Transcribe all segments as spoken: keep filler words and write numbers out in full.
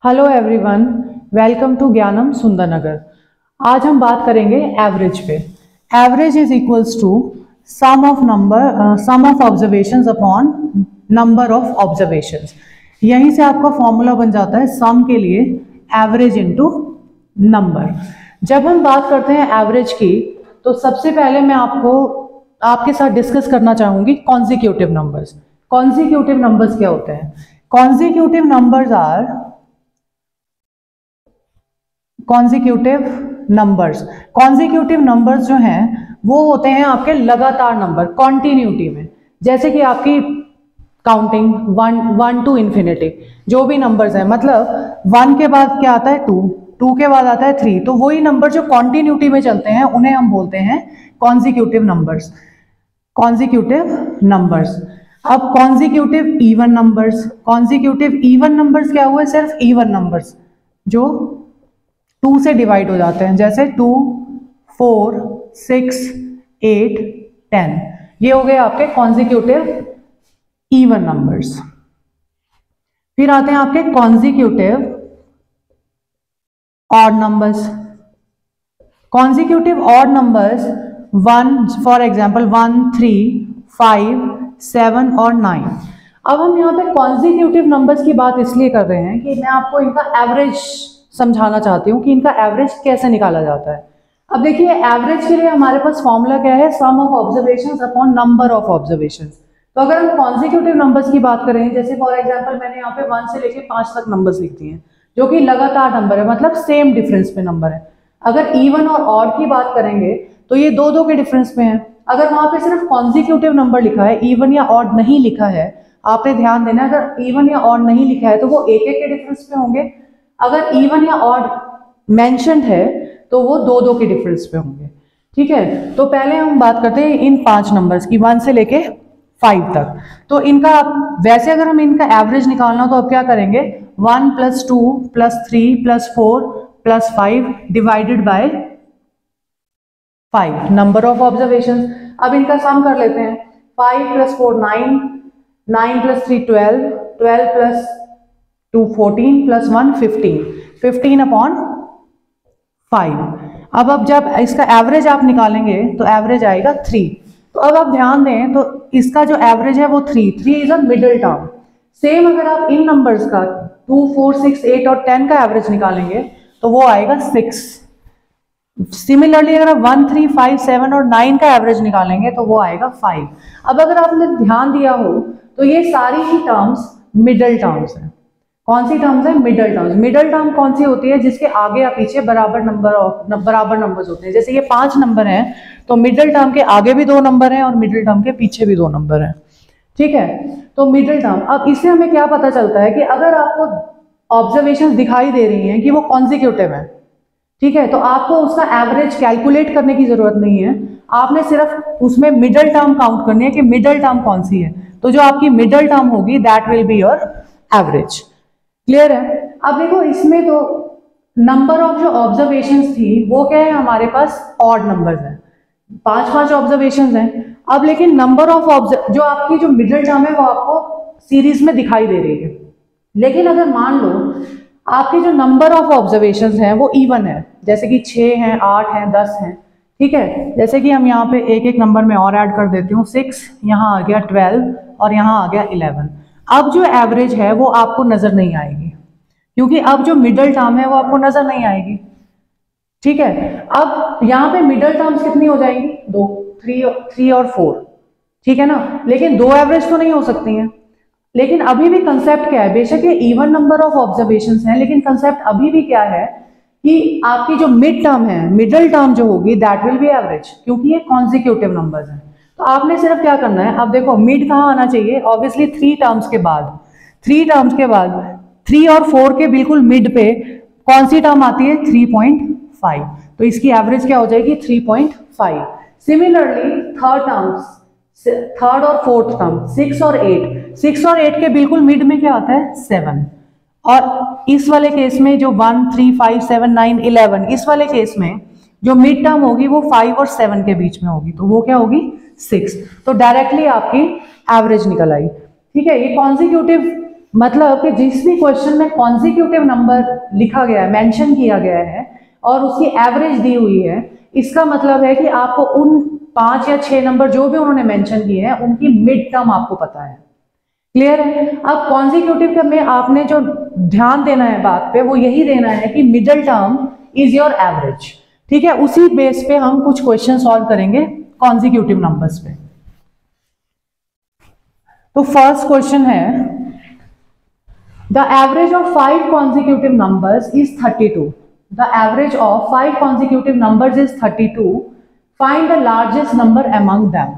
Hello everyone, welcome to ज्ञानम सुंदरनगर। आज हम बात करेंगे एवरेज पे। Average is equals to sum of number sum of observations upon number of observations. यहीं से आपका फॉर्मूला बन जाता है सम के लिए एवरेज इनटू नंबर। जब हम बात करते हैं एवरेज की तो सबसे पहले मैं आपको आपके साथ डिस्कस करना चाहूंगी कॉन्जिक्यूटिव नंबर्स। कॉन्जिक्यूटिव नंबर्स क्या होते हैं? Consecutive numbers are consecutive numbers consecutive numbers जो हैं वो होते हैं आपके लगातार नंबर कॉन्टिन्यूटी में। जैसे कि आपकी counting one one two infinity जो भी नंबर्स हैं, मतलब वन के बाद क्या आता है टू, टू के बाद आता है थ्री, तो वही नंबर जो कॉन्टिन्यूटी में चलते हैं उन्हें हम बोलते हैं कॉन्जिक्यूटिव नंबर्स। Consecutive numbers. अब consecutive even numbers. Consecutive even numbers क्या हुए? सिर्फ इवन नंबर्स जो टू से डिवाइड हो जाते हैं, जैसे two, four, six, eight, ten. ये हो गए आपके कॉन्जिक्यूटिव इवन नंबर्स। फिर आते हैं आपके consecutive odd numbers. Consecutive odd numbers one, for example one, three, five, seven और नाइन। अब हम यहाँ पे कॉन्जिक्यूटिव नंबर्स की बात इसलिए कर रहे हैं कि मैं आपको इनका एवरेज समझाना चाहती हूँ कि इनका एवरेज कैसे निकाला जाता है। अब देखिए, एवरेज के लिए हमारे पास फॉर्मूला क्या है? Sum of observations upon number of observations. तो अगर हम कॉन्जिक्यूटिव नंबर्स की बात करें, जैसे फॉर एग्जांपल मैंने यहाँ पे वन से लेके पांच तक नंबर्स लिख दिए हैं जो कि लगातार नंबर है, मतलब सेम डिफरेंस पे नंबर है। अगर इवन और ऑड की बात करेंगे तो ये दो दो के डिफरेंस पे है। अगर वहां पे सिर्फ कॉन्जिक्यूटिव नंबर लिखा है, इवन या ऑड नहीं लिखा है, आपने ध्यान देना, अगर इवन या ऑड नहीं लिखा है तो वो एक एक के डिफरेंस पे होंगे। अगर इवन या ऑड मेंशन्ड है तो वो दो दो के डिफरेंस पे होंगे। ठीक है, तो पहले हम बात करते हैं इन पांच नंबर्स की, वन से लेके फाइव तक। तो इनका वैसे अगर हम इनका एवरेज निकालना हो तो अब क्या करेंगे? One plus two plus three plus four plus five divided by five, number of observation. अब इनका सम कर लेते हैं। Five plus four nine, nine plus three twelve, twelve plus two fourteen plus one fifteen, fifteen upon five. अब अब जब इसका average आप निकालेंगे तो एवरेज आएगा थ्री। तो अब आप ध्यान दें तो इसका जो एवरेज है वो three, three is a middle term. Same अगर आप इन नंबर्स का टू, फोर, सिक्स, एट और टेन का एवरेज निकालेंगे तो वो आएगा सिक्स। सिमिलरली अगर आप वन, थ्री, फाइव, सेवन और नाइन का एवरेज निकालेंगे तो वो आएगा फाइव। अब अगर आपने ध्यान दिया हो तो ये सारी ही टर्म्स मिडिल टर्म्स हैं। कौन सी टर्म्स है? Middle terms. मिडिल टर्म कौन सी होती है? जिसके आगे या पीछे बराबर नंबर ऑफ बराबर नंबर्स होते हैं। जैसे ये पांच नंबर हैं तो मिडिल टर्म के आगे भी दो नंबर हैं और मिडिल टर्म के पीछे भी दो नंबर हैं। ठीक है, तो मिडिल टर्म। अब इससे हमें क्या पता चलता है कि अगर आपको ऑब्जर्वेशन दिखाई दे रही हैं कि वो कॉन्जिक्यूटिव है, ठीक है, तो आपको उसका एवरेज कैलकुलेट करने की जरूरत नहीं है। आपने सिर्फ उसमें मिडिल टर्म काउंट करनी है कि मिडिल टर्म कौन सी है। तो जो आपकी मिडिल टर्म होगी that will be your average. Clear है? अब देखो, इसमें तो नंबर ऑफ जो ऑब्जर्वेशंस थी वो क्या है? हमारे पास ऑड नंबर्स हैं, पांच पांच ऑब्जर्वेशंस हैं। अब लेकिन नंबर ऑफ ऑब्जर्व जो आपकी जो मिडिल टर्म है वो आपको सीरीज में दिखाई दे रही है। लेकिन अगर मान लो आपकी जो नंबर ऑफ ऑब्जर्वेशंस हैं वो इवन है, जैसे कि छह हैं, आठ हैं, दस हैं। ठीक है, जैसे कि हम यहाँ पे एक एक नंबर में और ऐड कर देती हूँ। सिक्स, यहाँ आ गया ट्वेल्व और यहाँ आ गया इलेवन। अब जो एवरेज है वो आपको नजर नहीं आएगी क्योंकि अब जो मिडिल टर्म है वो आपको नजर नहीं आएगी। ठीक है, अब यहाँ पे मिडिल टर्म्स कितनी हो जाएंगी? दो, थ्री थ्री और फोर। ठीक है ना, लेकिन दो एवरेज तो नहीं हो सकती हैं। लेकिन अभी भी कंसेप्ट क्या है? बेशक ये इवन नंबर ऑफ ऑब्जर्वेशंस हैं, लेकिन कंसेप्ट अभी भी क्या है कि आपकी जो मिड टर्म है, मिडिल टर्म जो होगी दैट विल बी एवरेज, क्योंकि ये कॉन्जिक्यूटिव नंबर्स हैं। तो आपने सिर्फ क्या करना है, अब देखो मिड कहाँ आना चाहिए? ऑब्वियसली थ्री टर्म्स के बाद। थ्री टर्म्स के बाद थ्री और फोर के बिल्कुल मिड पे कौन सी टर्म आती है? Three point five. तो इसकी एवरेज क्या हो जाएगी? Three point five. Similarly third terms, third और फोर्थ टर्म, सिक्स और एट, सिक्स और एट के बिल्कुल मिड में क्या आता है? सेवन। और इस वाले केस में जो one, three, five, seven, nine, eleven, इस वाले केस में जो मिड टर्म होगी वो फाइव और सेवन के बीच में होगी, तो वो क्या होगी? सिक्स। तो डायरेक्टली आपकी एवरेज निकल आई। ठीक है, ये कॉन्जिक्यूटिव मतलब कि जिस भी क्वेश्चन में कॉन्जिक्यूटिव नंबर लिखा गया है, मेंशन किया गया है और उसकी एवरेज दी हुई है, इसका मतलब है कि आपको उन पांच या छह नंबर जो भी उन्होंने मेंशन किए हैं उनकी मिड टर्म आपको पता है। क्लियर है? अब कॉन्जिक्यूटिव में आपने जो ध्यान देना है बात पे वो यही देना है कि middle term is your average. ठीक है, उसी बेस पे हम कुछ क्वेश्चन सॉल्व करेंगे कॉन्जिक्यूटिव नंबर्स पे। तो फर्स्ट क्वेश्चन है, the average of five consecutive numbers is thirty two. The average of five consecutive numbers is thirty two. Find the largest number among them.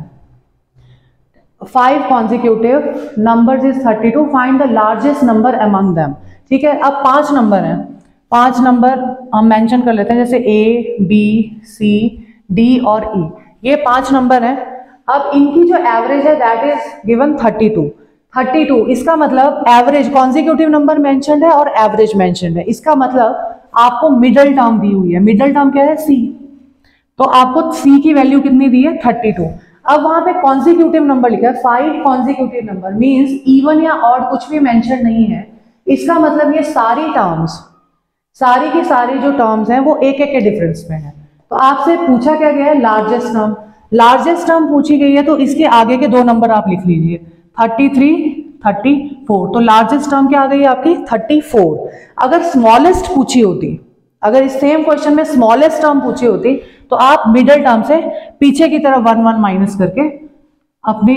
Five consecutive numbers is thirty two, find the largest number among them. ठीक है, अब पांच number हैं, पांच number हम mention कर लेते हैं, जैसे ए, बी, सी, डी और ई, ये पांच नंबर हैं। अब इनकी जो एवरेज है that is given thirty two. Thirty two इसका मतलब एवरेज, कॉन्जिक्यूटिव नंबर मेंशन्ड है और एवरेज मेंशन्ड है, इसका मतलब आपको मिडल टर्म दी हुई है। मिडल टर्म क्या है? सी। तो आपको सी की वैल्यू कितनी दी है? Thirty two. अब वहां पे कॉन्जिक्यूटिव नंबर लिखा है, five consecutive number means even या ऑड कुछ भी मेंशन नहीं है। इसका मतलब ये सारी टर्म्स, सारी की सारी जो टर्म्स हैं वो एक एक के डिफरेंस में है। तो आपसे पूछा क्या गया है? Largest term. लार्जेस्ट टर्म पूछी गई है तो इसके आगे के दो नंबर आप लिख लीजिए, थर्टी थ्री, थर्टी फोर। तो लार्जेस्ट टर्म क्या आ गई आपकी? Thirty four. अगर स्मॉलेस्ट पूछी होती, अगर इस सेम क्वेश्चन में स्मॉलेस्ट टर्म पूछी होती तो आप मिडल टर्म से पीछे की तरफ वन वन माइनस करके अपनी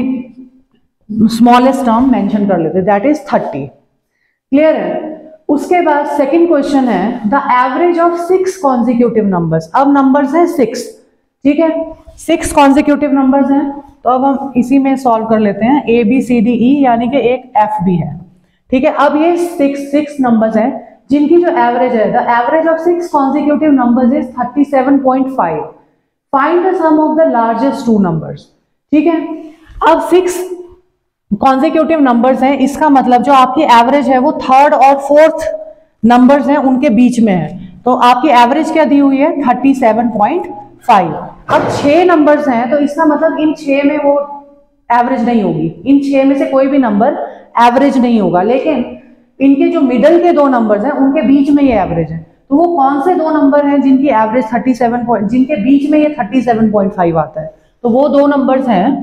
स्मॉलेस्ट टर्म मेंशन कर लेते, दैट इज थर्टी। क्लियर है? उसके बाद सेकंड क्वेश्चन है, the average of six consecutive numbers. अब नंबर्स है सिक्स, ठीक है, सिक्स कॉन्जिक्यूटिव नंबर्स हैं, तो अब हम इसी में सॉल्व कर लेते हैं। A B C D E यानी कि एक एफ भी है। ठीक है, अब ये सिक्स सिक्स नंबर्स हैं जिनकी जो एवरेज है, the average of six consecutive numbers is thirty seven point five. Find the sum of the largest two numbers. ठीक है, अब सिक्स कॉन्जिक्यूटिव नंबर्स हैं, इसका मतलब जो आपकी एवरेज है वो थर्ड और फोर्थ नंबर्स हैं उनके बीच में है। तो आपकी एवरेज क्या दी हुई है? Thirty seven point five. अब छह नंबर्स हैं तो इसका मतलब इन छह में वो एवरेज नहीं होगी, इन छह में से कोई भी नंबर एवरेज नहीं होगा, लेकिन इनके जो मिडल के दो नंबर्स हैं उनके बीच में ये एवरेज है। तो वो कौन से दो नंबर हैं जिनकी एवरेज थर्टी सेवन पॉइंट, जिनके बीच में ये थर्टी सेवन पॉइंट फाइव आता है? तो वो दो नंबर्स हैं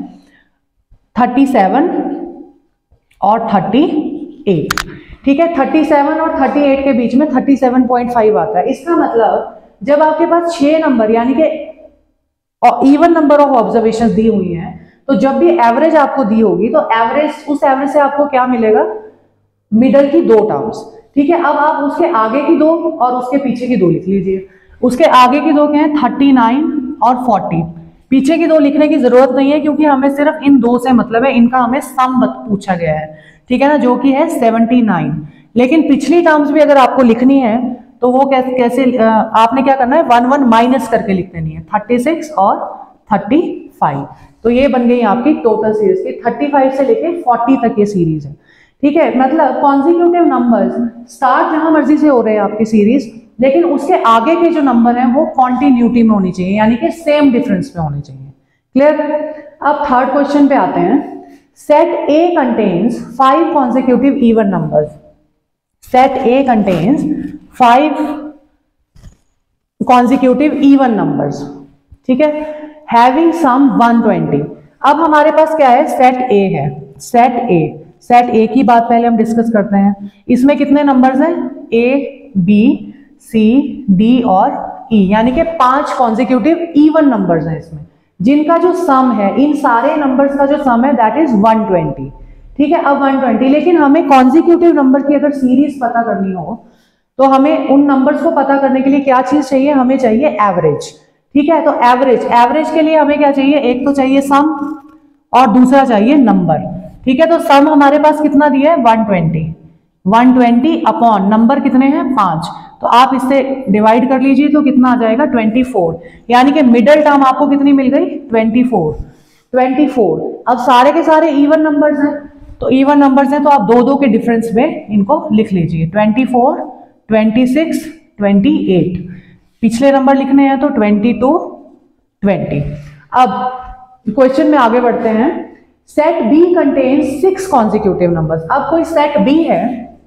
थर्टी सेवन और थर्टी एट। ठीक है, थर्टी सेवन और थर्टी एट के बीच में थर्टी सेवन पॉइंट फाइव आता है। इसका मतलब जब आपके पास छह नंबर यानी कि इवन नंबर ऑफ ऑब्जर्वेशन दी हुई हैं, तो जब भी एवरेज आपको दी होगी तो एवरेज, उस एवरेज से आपको क्या मिलेगा? मिडल की दो टर्म्स। ठीक है, अब आप उसके आगे की दो और उसके पीछे की दो लिख लीजिए। उसके आगे की दो क्या है? थर्टी नाइन और फोर्टी। पीछे की दो लिखने की जरूरत नहीं है क्योंकि हमें सिर्फ इन दो से मतलब है, इनका हमें सम पूछा गया है। ठीक है ना, जो कि है सेवेंटी नाइन। लेकिन पिछली टर्म्स भी अगर आपको लिखनी है तो वो कैसे कैसे आपने क्या करना है? वन वन माइनस करके लिख देनी है, थर्टी सिक्स और थर्टी फाइव। तो ये बन गई आपकी टोटल सीरीज की, थर्टी फाइव से लेके फोर्टी तक ये सीरीज है। ठीक है, मतलब कॉन्जिक्यूटिव नंबर्स स्टार्ट जहां मर्जी से हो रहे हैं आपकी सीरीज, लेकिन उसके आगे के जो नंबर हैं वो कॉन्टिन्यूटी में होनी चाहिए, यानी कि सेम डिफरेंस में होने चाहिए। क्लियर? अब थर्ड क्वेश्चन पे आते हैं। Set A contains five consecutive even numbers. Set A contains five consecutive even numbers. ठीक है, हैविंग सम वन ट्वेंटी। अब हमारे पास क्या है? सेट ए है। सेट ए, सेट ए की बात पहले हम डिस्कस करते हैं। इसमें कितने नंबर्स हैं? ए, बी, सी, डी और ई, यानी कि पांच कॉन्जिक्यूटिव इवन नंबर्स हैं इसमें, जिनका जो सम है, इन सारे नंबर्स का जो सम है दैट इज वन ट्वेंटी। ठीक है, अब वन ट्वेंटी, लेकिन हमें कॉन्जिक्यूटिव नंबर की अगर सीरीज पता करनी हो तो हमें उन नंबर्स को पता करने के लिए क्या चीज चाहिए? हमें चाहिए एवरेज। ठीक है, तो एवरेज, एवरेज के लिए हमें क्या चाहिए? एक तो चाहिए सम और दूसरा चाहिए नंबर। ठीक है, तो सम हमारे पास कितना दिया है? One twenty. One twenty upon number कितने हैं? पांच। तो आप इससे डिवाइड कर लीजिए तो कितना आ जाएगा? Twenty four. यानी कि मिडिल टर्म आपको कितनी मिल गई? Twenty four. Twenty four. अब सारे के सारे इवन नंबर्स हैं, तो इवन नंबर्स हैं तो आप दो दो के डिफरेंस में इनको लिख लीजिए, twenty four, twenty six, twenty eight. पिछले नंबर लिखने हैं तो ट्वेंटी टू, ट्वेंटी। अब क्वेश्चन में आगे बढ़ते हैं। Set B contains six consecutive numbers. अब कोई सेट बी है,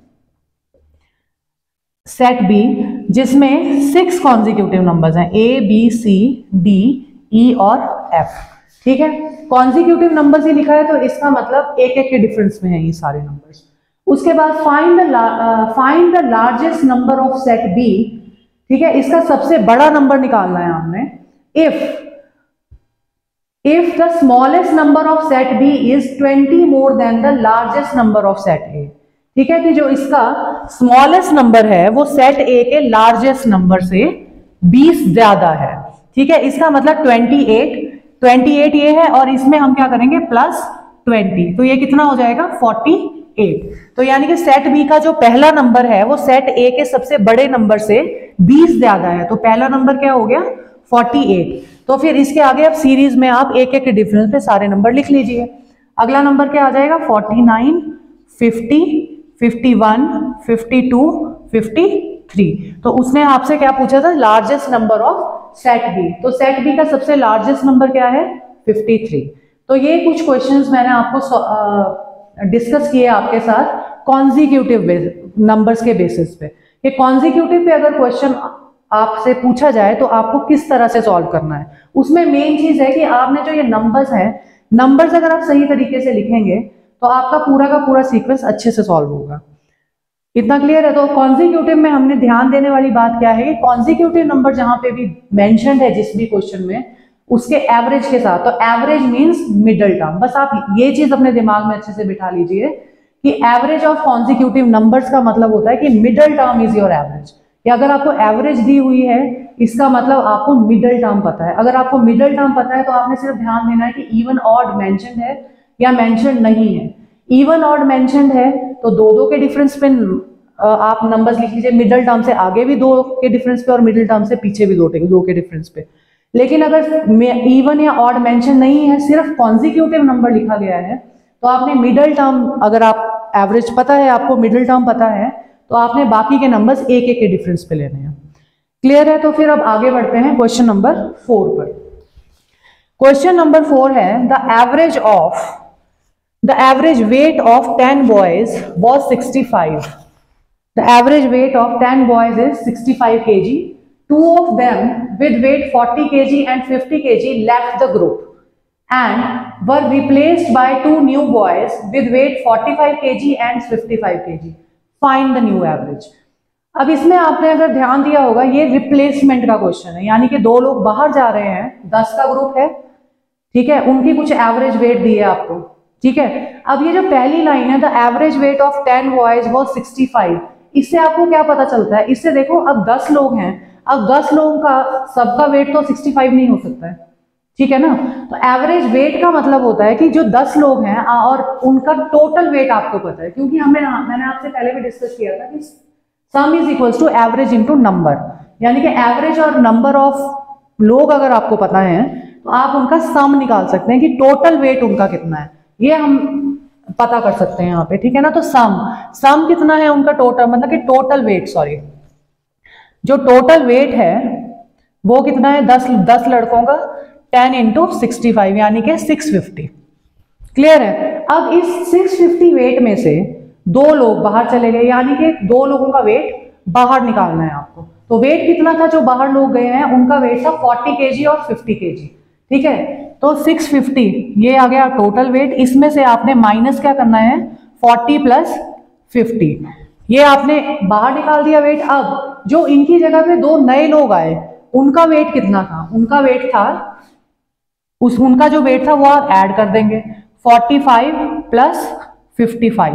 सेट बी जिसमें सिक्स कॉन्जिक्यूटिव नंबर्स हैं, A B C D E और एफ, ठीक है। कॉन्जिक्यूटिव नंबर्स ही लिखा है तो इसका मतलब एक एक के डिफरेंस में है ये सारे नंबर्स। उसके बाद find the find the largest number of set B, ठीक है, इसका सबसे बड़ा नंबर निकालना है हमने। If if the smallest number of set B is twenty more than the largest number of set A, ठीक है, कि जो इसका स्मॉलेस्ट नंबर है वो सेट ए के लार्जेस्ट नंबर से बीस ज्यादा है, ठीक है। इसका मतलब अट्ठाईस अट्ठाईस ये है और इसमें हम क्या करेंगे प्लस बीस, तो ये कितना हो जाएगा अड़तालीस। तो यानी कि सेट बी का जो पहला नंबर है वो सेट ए के सबसे बड़े नंबर से बीस ज्यादा है, तो पहला नंबर क्या हो गया अड़तालीस। तो फिर इसके आगे अब सीरीज में आप एक एक के डिफरेंस पे सारे नंबर लिख लीजिए। अगला नंबर क्या आ जाएगा उनचास, पचास, इक्यावन, बावन, तिरेपन। तो उसने आपसे क्या पूछा था, largest number of set B. तो सेट बी का सबसे लार्जेस्ट नंबर क्या है तिरेपन। तो ये कुछ क्वेश्चंस मैंने आपको डिस्कस किए आपके साथ कॉन्जिक्यूटिव नंबर्स के बेसिस पे। कि कॉन्जिक्यूटिव पे अगर क्वेश्चन आपसे पूछा जाए तो आपको किस तरह से सॉल्व करना है। उसमें मेन चीज है कि आपने जो ये नंबर्स हैं, नंबर्स अगर आप सही तरीके से लिखेंगे तो आपका पूरा का पूरा सीक्वेंस अच्छे से सॉल्व होगा। इतना क्लियर है। तो कॉन्जिक्यूटिव में हमने ध्यान देने वाली बात क्या है कि कॉन्जिक्यूटिव नंबर जहां पे भी मेंशन्ड है जिस भी क्वेश्चन में, उसके एवरेज के साथ, तो एवरेज मींस मिडिल टर्म। बस आप ये चीज अपने दिमाग में अच्छे से बिठा लीजिए कि एवरेज ऑफ कॉन्जिक्यूटिव नंबर्स का मतलब होता है कि middle term is your average. या अगर आपको एवरेज दी हुई है इसका मतलब आपको मिडिल टर्म पता है। अगर आपको मिडिल टर्म पता है तो आपने सिर्फ ध्यान देना है कि इवन ऑड मेंशन्ड है या मेंशन्ड नहीं है। इवन ऑड मेंशन्ड है तो दो दो के डिफरेंस पे आप नंबर्स लिख लीजिए, मिडिल टर्म से आगे भी दो के डिफरेंस पे और मिडिल टर्म से पीछे भी दो दो के डिफरेंस पे। लेकिन अगर इवन या ऑड मेंशन नहीं है, सिर्फ कॉन्जिक्यूटिव नंबर लिखा गया है, तो आपने मिडिल टर्म, अगर आप एवरेज पता है, आपको मिडिल टर्म पता है, तो आपने बाकी के नंबर्स एक एक के डिफरेंस पे लेने हैं। क्लियर है। तो फिर अब आगे बढ़ते हैं क्वेश्चन नंबर फोर पर। क्वेश्चन नंबर फोर है the average of the average weight of ten boys was sixty five. The average weight of ten boys is sixty five KG. Two of them with weight forty kilograms and fifty kilograms left the group and were replaced by two new boys with weight forty-five kilograms and fifty-five kilograms. Find the new average. अब इसमें आपने अगर ध्यान दिया होगा ये replacement का question है, यानी कि दो लोग बाहर जा रहे हैं, दस का ग्रुप है, ठीक है, उनकी कुछ एवरेज वेट दी है आपको, ठीक है। अब ये जो पहली लाइन है the average weight of ten boys was sixty five, इससे आपको क्या पता चलता है, इससे देखो अब दस लोग हैं, अब दस लोगों का सबका वेट तो सिक्सटी फाइव नहीं हो सकता है, ठीक है ना। तो एवरेज वेट का मतलब होता है कि जो दस लोग हैं और उनका टोटल वेट आपको पता है, क्योंकि हमें मैंने आपसे पहले भी डिस्कस किया था कि sum is equals to average into number, यानी कि एवरेज और नंबर ऑफ लोग अगर आपको पता है तो आप उनका सम निकाल सकते हैं कि टोटल वेट उनका कितना है, ये हम पता कर सकते हैं यहाँ पे, ठीक है ना। तो सम सम कितना है उनका टोटल, मतलब कि टोटल वेट, सॉरी जो टोटल वेट है वो कितना है, दस दस लड़कों का टेन इंटू सिक्सटी फाइव यानी कि सिक्स फिफ्टी। क्लियर है। अब इस सिक्स फिफ्टी वेट में से दो लोग बाहर चले गए, यानी कि दो लोगों का वेट बाहर निकालना है आपको। तो वेट कितना था जो बाहर लोग गए हैं, उनका वेट था फोर्टी केजी और फिफ्टी केजी, ठीक है। तो सिक्स फिफ्टी ये आ गया टोटल वेट, इसमें से आपने माइनस क्या करना है, फोर्टी प्लस फिफ्टी, ये आपने बाहर निकाल दिया वेट। अब जो इनकी जगह पे दो नए लोग आए उनका वेट कितना था, उनका वेट था उस उनका जो वेट था वो आप ऐड कर देंगे, forty five plus fifty five,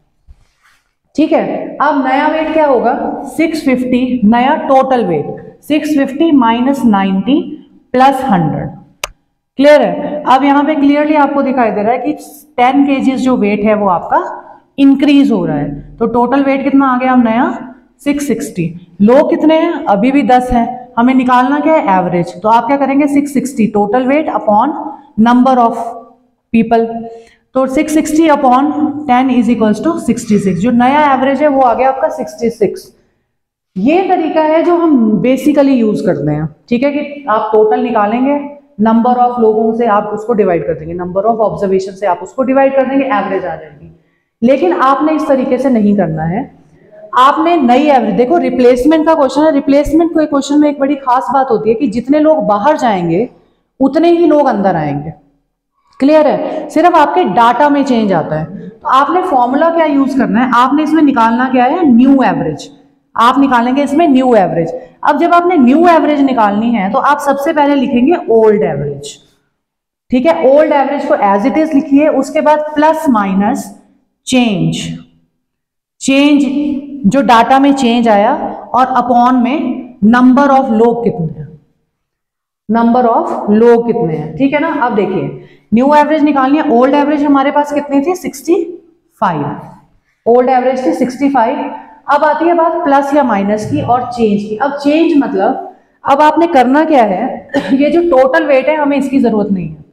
ठीक है। अब नया वेट क्या होगा, सिक्स फिफ्टी, नया total weight six fifty minus ninety plus hundred. Clear है। अब यहाँ पे क्लियरली आपको दिखाई दे रहा है कि टेन केजीज जो वेट है वो आपका इंक्रीज हो रहा है। तो टोटल वेट कितना आ गया, हम नया सिक्स सिक्सटी। लोग कितने हैं, अभी भी दस हैं, हमें निकालना क्या है, एवरेज। तो आप क्या करेंगे, six sixty total weight upon number of people, तो six sixty upon ten is equals to sixty six. जो नया एवरेज है वो आ गया आपका सिक्सटी सिक्स। ये तरीका है जो हम बेसिकली यूज करते हैं, ठीक है, कि आप टोटल निकालेंगे, नंबर ऑफ लोगों से आप उसको डिवाइड कर देंगे, नंबर ऑफ ऑब्जर्वेशन से आप उसको डिवाइड कर देंगे, एवरेज आ जाएगी। लेकिन आपने इस तरीके से नहीं करना है, आपने नई एवरेज, देखो रिप्लेसमेंट का क्वेश्चन है, रिप्लेसमेंट के क्वेश्चन में एक बड़ी खास बात होती है कि जितने लोग बाहर जाएंगे उतने ही लोग अंदर आएंगे। क्लियर है? सिर्फ आपके डाटा में चेंज आता है। तो आपने फॉर्मूला क्या यूज करना है, आपने इसमें निकालना क्या है, न्यू एवरेज। आप निकालेंगे इसमें न्यू एवरेज। अब जब आपने न्यू एवरेज निकालनी है तो आप सबसे पहले लिखेंगे ओल्ड एवरेज। ठीक है, ओल्ड एवरेज को एज इट इज लिखिए, उसके बाद प्लस माइनस चेंज, चेंज जो डाटा में चेंज आया, और अपॉन में नंबर ऑफ लोग कितने हैं, नंबर ऑफ लोग कितने हैं। ठीक है ना? अब देखिए न्यू एवरेज निकालनी है। ओल्ड एवरेज हमारे पास कितनी थी, सिक्सटी फाइव। ओल्ड एवरेज थी सिक्सटी फाइव। अब आती है बात प्लस या माइनस की और चेंज की। अब चेंज मतलब अब आपने करना क्या है, ये जो टोटल वेट है हमें इसकी जरूरत नहीं है।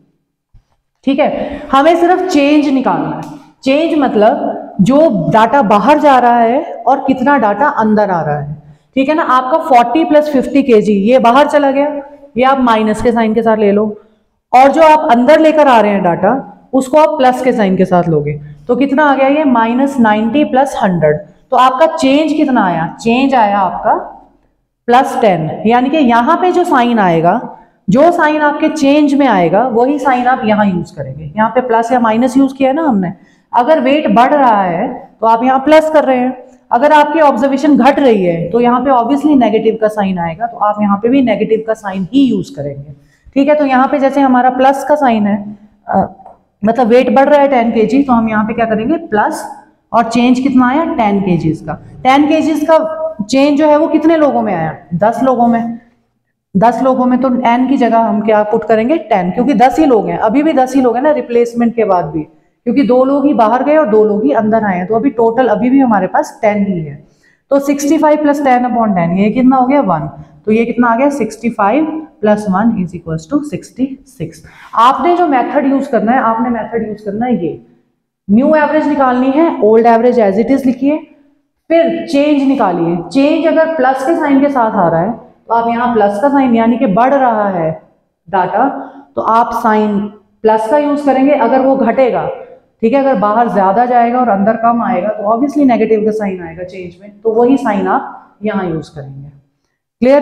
ठीक है, हमें सिर्फ चेंज निकालना है। चेंज मतलब जो डाटा बाहर जा रहा है और कितना डाटा अंदर आ रहा है। ठीक है ना? आपका फोर्टी प्लस फिफ्टी के जी ये बाहर चला गया, ये आप माइनस के साइन के साथ ले लो, और जो आप अंदर लेकर आ रहे हैं डाटा उसको आप प्लस के साइन के साथ लोगे, तो कितना आ गया ये, माइनस नाइनटी प्लस हंड्रेड। तो आपका चेंज कितना आया, चेंज आया आपका प्लस टेन। यानी कि यहाँ पे जो साइन आएगा, जो साइन आपके चेंज में आएगा वही साइन आप यहाँ यूज करेंगे। यहाँ पे प्लस या माइनस यूज किया है ना हमने। अगर वेट बढ़ रहा है तो आप यहाँ प्लस कर रहे हैं, अगर आपकी ऑब्जर्वेशन घट रही है तो यहाँ पे ऑब्वियसली नेगेटिव का साइन आएगा, तो आप यहाँ पे भी नेगेटिव का साइन ही यूज करेंगे। ठीक है, तो यहाँ पे जैसे हमारा प्लस का साइन है, आ, मतलब वेट बढ़ रहा है टेन के जी, तो हम यहाँ पे क्या करेंगे प्लस, और चेंज कितना आया टेन केजीज का। टेन केजीज का चेंज जो है वो कितने लोगों में आया, दस लोगों में। दस लोगों में तो एन की जगह हम क्या पुट करेंगे, टेन, क्योंकि दस ही लोग हैं, अभी भी दस ही लोग हैं ना रिप्लेसमेंट के बाद भी, क्योंकि दो लोग ही बाहर गए और दो लोग ही अंदर आए हैं, तो अभी टोटल अभी भी हमारे पास टेन ही है। तो sixty five plus ten upon ten, ये कितना हो गया, वन। तो ये कितना आ गया, sixty five plus one is equal to sixty six. आपने जो मेथड यूज करना है, आपने मेथड यूज करना है ये, न्यू एवरेज निकालनी है, old average as it is लिखिए, फिर चेंज निकालिए। चेंज अगर प्लस के साइन के साथ आ रहा है तो आप यहाँ प्लस का साइन, यानी कि बढ़ रहा है डाटा, तो आप साइन प्लस का यूज करेंगे। अगर वो घटेगा, ठीक है, अगर बाहर ज्यादा जाएगा और अंदर कम आएगा तो ऑब्वियसली नेगेटिव का साइन आएगा चेंज में, तो वही साइन आप यहाँ यूज करेंगे। क्लियर?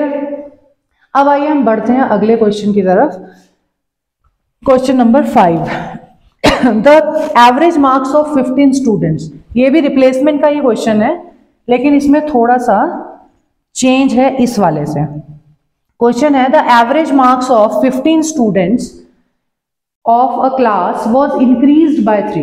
अब आइए हम बढ़ते हैं अगले क्वेश्चन की तरफ। Question number five, the average marks of fifteen students. ये भी रिप्लेसमेंट का ही क्वेश्चन है, लेकिन इसमें थोड़ा सा चेंज है इस वाले से। क्वेश्चन है the average marks of fifteen students of a class was increased by three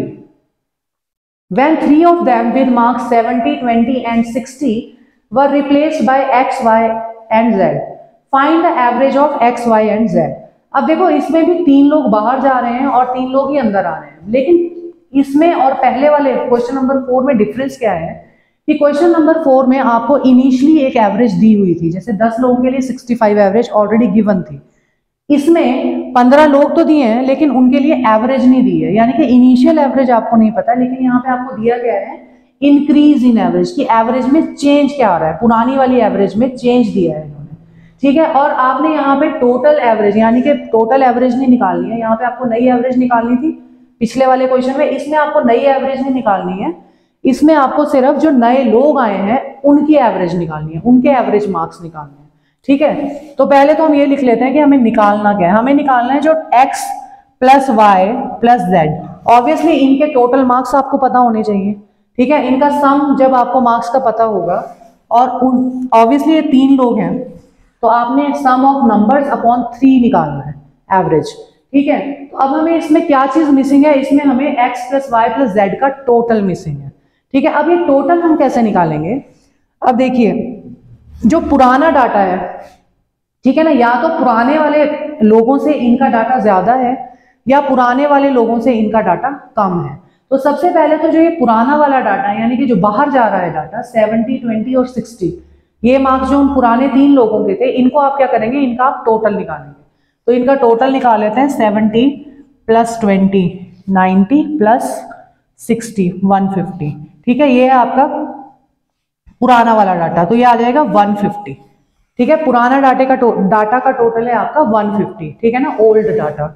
when three of them with marks seventy, twenty and sixty were replaced by x, y and z. Find the average of x, y and z. अब देखो इसमें भी तीन लोग बाहर जा रहे हैं और तीन लोग ही अंदर आ रहे हैं, लेकिन इसमें और पहले वाले क्वेश्चन नंबर फोर में डिफरेंस क्या है कि क्वेश्चन नंबर फोर में आपको इनिशियली एक एवरेज दी हुई थी, जैसे दस लोगों के लिए sixty five average already given थी। इसमें पंद्रह लोग तो दिए हैं लेकिन उनके लिए एवरेज नहीं दी है, यानी कि इनिशियल एवरेज आपको नहीं पता, लेकिन यहाँ पे आपको दिया गया है इंक्रीज इन एवरेज, की एवरेज में चेंज क्या आ रहा है, पुरानी वाली एवरेज में चेंज दिया है इन्होंने। ठीक है, और आपने यहाँ पे टोटल एवरेज, यानी कि टोटल एवरेज नहीं निकालनी है, यहाँ पे आपको नई एवरेज निकालनी थी पिछले वाले क्वेश्चन में, इसमें आपको नई एवरेज नहीं निकालनी है, इसमें आपको सिर्फ जो नए लोग आए हैं उनकी एवरेज निकालनी है, उनके एवरेज मार्क्स निकालने हैं। ठीक है, तो पहले तो हम ये लिख लेते हैं कि हमें निकालना क्या है। हमें निकालना है जो x plus Y plus Z. Obviously इनके टोटल मार्क्स आपको पता होने चाहिए। ठीक है, इनका सम जब आपको मार्क्स का पता होगा, और ऑब्वियसली ये तीन लोग हैं तो आपने sum of numbers upon three निकालना है एवरेज। ठीक है, तो अब हमें इसमें क्या चीज मिसिंग है, इसमें हमें x plus Y plus Z का टोटल मिसिंग है। ठीक है, अब ये टोटल हम कैसे निकालेंगे, अब देखिए जो पुराना डाटा है, ठीक है ना, या तो पुराने वाले लोगों से इनका डाटा ज्यादा है या पुराने वाले लोगों से इनका डाटा कम है। तो सबसे पहले तो जो ये पुराना वाला डाटा है, यानी कि जो बाहर जा रहा है डाटा सेवेंटी, ट्वेंटी और सिक्सटी, ये मार्क्स जो उन पुराने तीन लोगों के थे, इनको आप क्या करेंगे, इनका आप टोटल निकालेंगे। तो इनका टोटल निकाल लेते हैं, seventy plus twenty ninety plus sixty one fifty. ठीक है, ये है आपका पुराना वाला डाटा, तो ये आ जाएगा वन फिफ्टी। ठीक है, पुराना डाटे का डाटा का टोटल है आपका वन फिफ्टी, ठीक है ना, ओल्ड डाटा,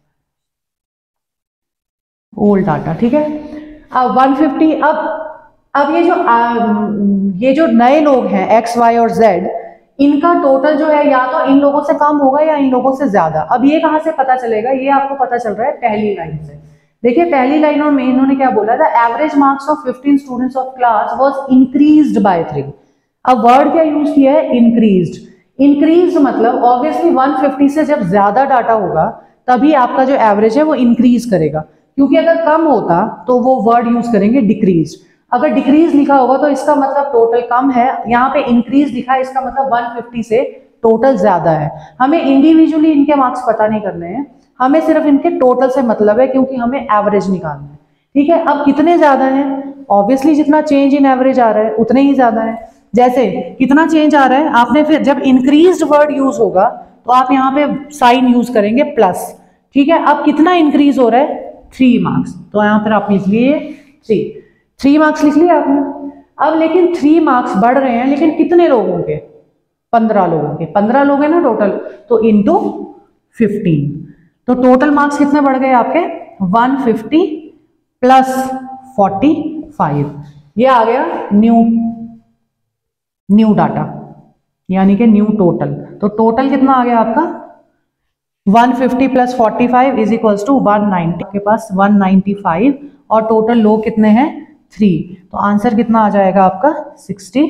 ओल्ड डाटा, ठीक है। अब वन फिफ्टी, अब अब ये जो आ, ये जो नए लोग हैं एक्स वाई और जेड, इनका टोटल जो है या तो इन लोगों से कम होगा या इन लोगों से ज्यादा। अब ये कहां से पता चलेगा, ये आपको पता चल रहा है पहली लाइन से। देखिए पहली लाइन में इन्होंने क्या बोला था, average marks of fifteen students of class was increased by three. अब वर्ड क्या यूज किया है, इंक्रीज्ड। इंक्रीज मतलब ऑब्वियसली वन फिफ्टी से जब ज्यादा डाटा होगा तभी आपका जो एवरेज है वो इंक्रीज करेगा, क्योंकि अगर कम होता तो वो वर्ड यूज करेंगे डिक्रीज। अगर डिक्रीज लिखा होगा तो इसका मतलब टोटल कम है, यहाँ पे इंक्रीज लिखा है इसका मतलब वन फिफ्टी से टोटल ज्यादा है। हमें इंडिविजुअली इनके मार्क्स पता नहीं करने हैं, हमें सिर्फ इनके टोटल से मतलब है, क्योंकि हमें एवरेज निकालना है। ठीक है, अब कितने ज्यादा है, ऑब्वियसली जितना चेंज इन एवरेज आ रहा है उतने ही ज्यादा है। जैसे कितना चेंज आ रहा है, आपने फिर जब इंक्रीज वर्ड यूज होगा तो आप यहाँ पे साइन यूज करेंगे प्लस। ठीक है, अब कितना इंक्रीज हो रहा है, थ्री मार्क्स, तो यहाँ पर आप लिख लिए थ्री, थ्री मार्क्स लिख लिया आपने। अब लेकिन थ्री मार्क्स बढ़ रहे हैं, लेकिन कितने लोगों के, पंद्रह लोगों के, पंद्रह लोग हैं ना टोटल, तो इंटू फिफ्टीन, तो टोटल मार्क्स कितने बढ़ गए आपके, one fifty plus forty five, ये आ गया न्यू न्यू डाटा, यानी कि न्यू टोटल। तो टोटल कितना आ गया आपका, one fifty plus forty five is equals to one ninety, के पास वन नाइंटी फाइव, और टोटल लोग कितने हैं, थ्री, तो आंसर कितना आ जाएगा आपका सिक्सटी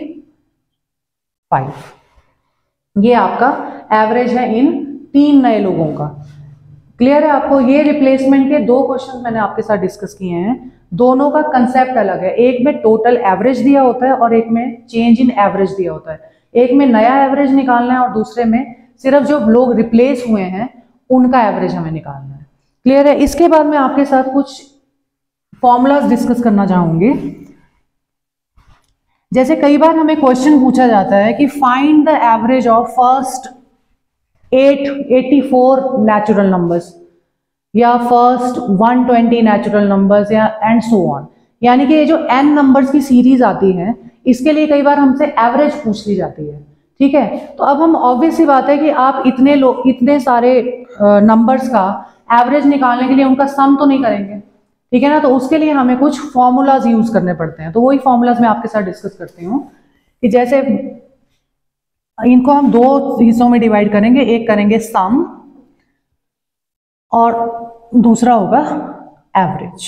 फाइव। ये आपका एवरेज है इन तीन नए लोगों का। क्लियर है आपको, ये रिप्लेसमेंट के दो क्वेश्चन मैंने आपके साथ डिस्कस किए हैं, दोनों का कंसेप्ट अलग है, एक में टोटल एवरेज दिया होता है और एक में चेंज इन एवरेज दिया होता है। एक में नया एवरेज निकालना है और दूसरे में सिर्फ जो लोग रिप्लेस हुए हैं उनका एवरेज हमें निकालना है। क्लियर है, इसके बाद मैं आपके साथ कुछ फॉर्मूलाज डिस्कस करना चाहूंगी। जैसे कई बार हमें क्वेश्चन पूछा जाता है कि find the average of first eight eighty four natural numbers, या first one twenty natural numbers, या एंड सो ऑन, यानी कि ये जो एन नंबर्स की सीरीज आती है इसके लिए कई बार हमसे एवरेज पूछ ली जाती है। ठीक है, तो अब हम ऑब्वियस सी बात है कि आप इतने लोग इतने सारे नंबर्स का एवरेज निकालने के लिए उनका सम तो नहीं करेंगे, ठीक है ना, तो उसके लिए हमें कुछ फॉर्मूलाज यूज करने पड़ते हैं। तो वही फॉर्मूलाज मैं आपके साथ डिस्कस करती हूँ कि जैसे इनको हम दो हिस्सों में डिवाइड करेंगे, एक करेंगे सम और दूसरा होगा एवरेज।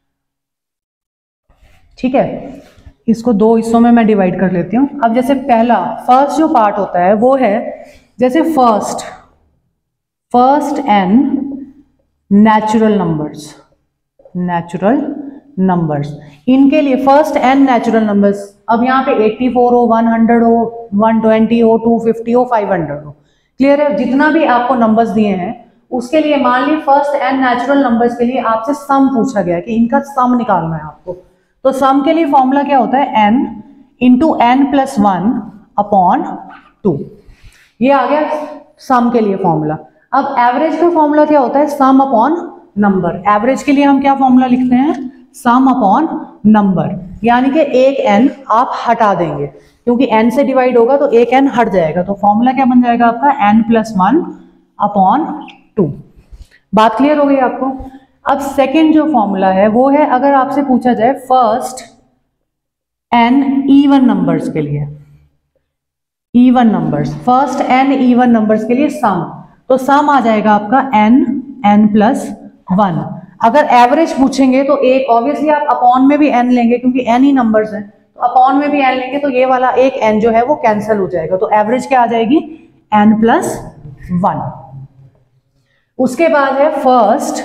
ठीक है, इसको दो हिस्सों में मैं डिवाइड कर लेती हूँ। अब जैसे पहला फर्स्ट जो पार्ट होता है वो है जैसे first first n natural numbers, natural numbers, इनके लिए फर्स्ट एन नेचुरल नंबर्स, अब यहाँ पे एटी फोर हो, वन हंड्रेड हो, वन ट्वेंटी हो, टू फिफ्टी हो, फाइव हंड्रेड हो। क्लियर है, जितना भी आपको नंबर्स दिए हैं उसके लिए मान ली फर्स्ट एन नेचुरल नंबर्स के लिए आपसे सम पूछा गया कि इनका सम निकालना है आपको। तो सम के लिए फॉर्मूला क्या होता है, n into n plus one upon two, ये आ गया सम के लिए फॉर्मूला। अब एवरेज का फॉर्मूला क्या होता है, सम अपॉन नंबर। एवरेज के लिए हम क्या फॉर्मूला लिखते हैं, सम अपॉन नंबर, यानी कि एक एन आप हटा देंगे, क्योंकि एन से डिवाइड होगा तो एक एन हट जाएगा, तो फॉर्मूला क्या बन जाएगा आपका, n plus one upon two. बात क्लियर हो गई आपको। अब सेकेंड जो फॉर्मूला है वो है, अगर आपसे पूछा जाए फर्स्ट एन इवन नंबर्स के लिए, even numbers, first n even numbers के लिए सम, तो सम आ जाएगा आपका एन एन प्लस वन। अगर एवरेज पूछेंगे तो एक ऑब्वियसली आप अपॉन में भी एन लेंगे, क्योंकि एन ही नंबर्स हैं, तो अपॉन में भी एन लेंगे तो ये वाला एक एन जो है वो कैंसिल हो जाएगा, तो एवरेज क्या आ जाएगी, एन प्लस वन। उसके बाद है first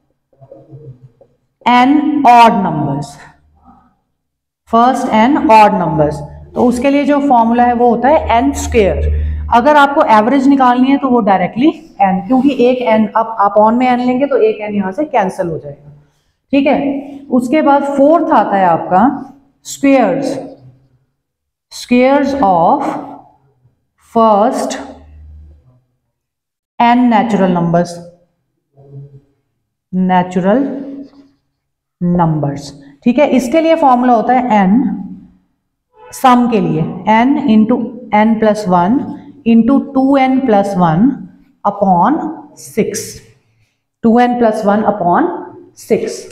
n odd numbers, first n odd numbers, तो उसके लिए जो फॉर्मूला है वो होता है एन स्क्वायर। अगर आपको एवरेज निकालनी है तो वो डायरेक्टली एन, क्योंकि एक एन आप अपॉन में एन लेंगे तो एक एन यहां से कैंसिल हो जाएगा। ठीक है, उसके बाद फोर्थ आता है आपका squares, squares of first n natural numbers, natural numbers. ठीक है, इसके लिए फॉर्मूला होता है एन, सम के लिए n into n plus one into two n plus one upon six, two n plus one upon six.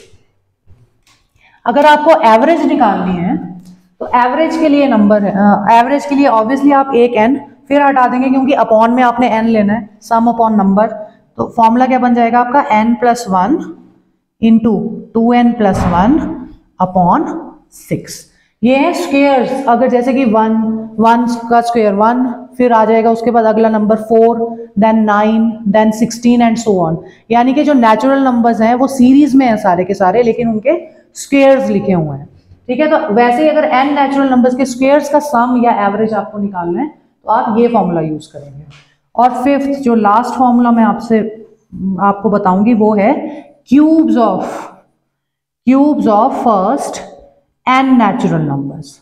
अगर आपको एवरेज निकालनी है तो एवरेज के लिए नंबर है, एवरेज के लिए ऑब्वियसली आप एक एन फिर हटा देंगे क्योंकि अपॉन में आपने एन लेना है, सम अपॉन नंबर। तो फॉर्मूला क्या बन जाएगा आपका, n plus one into two n plus one upon six. ये है स्क्वेयर्स। अगर जैसे कि वन, वन का स्क्वेयर वन, फिर आ जाएगा उसके बाद अगला number four, then nine, then sixteen and so on. यानी कि जो नेचुरल नंबर्स हैं वो सीरीज में हैं सारे के सारे, लेकिन उनके स्क्वेयर्स लिखे हुए हैं। ठीक है, तो वैसे ही अगर एन नेचुरल नंबर्स के स्क्वेयर्स का सम या एवरेज आपको निकालना है तो आप ये फॉर्मूला यूज करेंगे। और फिफ्थ जो लास्ट फॉर्मूला मैं आपसे आपको बताऊंगी वो है cubes of cubes of first n natural numbers,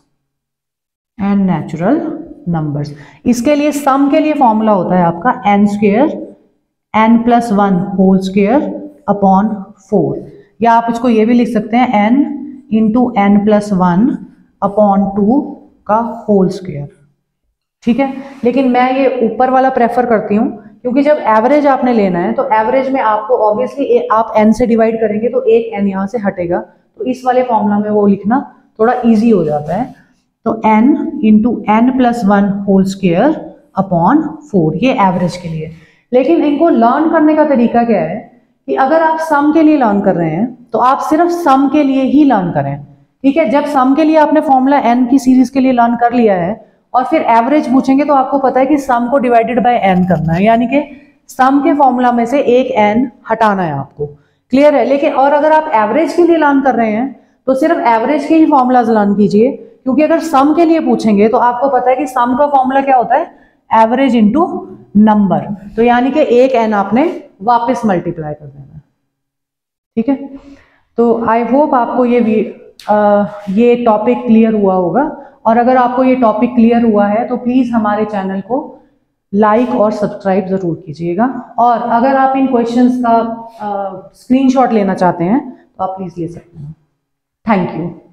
n natural numbers. इसके लिए सम के लिए फॉर्मूला होता है आपका n square n plus one whole square upon four, या आप इसको ये भी लिख सकते हैं n into n plus one upon two का होल स्क्वेयर। ठीक है, लेकिन मैं ये ऊपर वाला प्रेफर करती हूँ क्योंकि जब एवरेज आपने लेना है तो एवरेज में आपको ऑब्वियसली आप एन से डिवाइड करेंगे तो एक एन यहाँ से हटेगा, तो इस वाले फॉर्मूला में वो लिखना थोड़ा इजी हो जाता है। तो n into n plus one whole square upon four, ये एवरेज के लिए। लेकिन इनको लर्न करने का तरीका क्या है कि अगर आप सम के लिए लर्न कर रहे हैं तो आप सिर्फ सम के लिए ही लर्न करें। ठीक है, जब सम के लिए आपने फॉर्मूला n की सीरीज के लिए लर्न कर लिया है और फिर एवरेज पूछेंगे तो आपको पता है कि सम को डिवाइडेड बाय n करना है, यानी कि सम के फॉर्मूला में से एक n हटाना है आपको। क्लियर है? लेकिन और अगर आप एवरेज के लिए लर्न कर रहे हैं तो सिर्फ एवरेज के ही फॉर्मूलाज लर्न कीजिए, क्योंकि अगर सम के लिए पूछेंगे तो आपको पता है कि सम का फॉर्मूला क्या होता है, एवरेज इंटू नंबर। तो यानी कि एक n आपने वापस मल्टीप्लाई कर देना। ठीक है, तो आई होप आपको ये आ, ये टॉपिक क्लियर हुआ होगा, और अगर आपको ये टॉपिक क्लियर हुआ है तो प्लीज हमारे चैनल को लाइक और सब्सक्राइब जरूर कीजिएगा। और अगर आप इन क्वेश्चंस का स्क्रीनशॉट लेना चाहते हैं तो आप प्लीज ले सकते हैं। Thank you.